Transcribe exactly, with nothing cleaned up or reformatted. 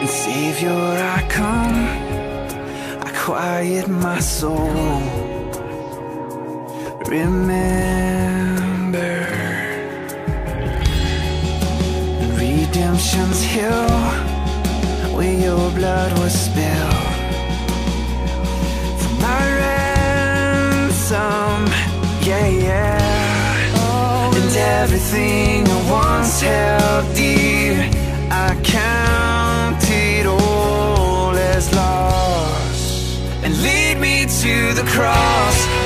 Savior, I come, I quiet my soul. Remember redemption's hill, where your blood was spilled for my ransom. Yeah, yeah. And everything I once held dear, I count it all as lost. And lead me to the cross.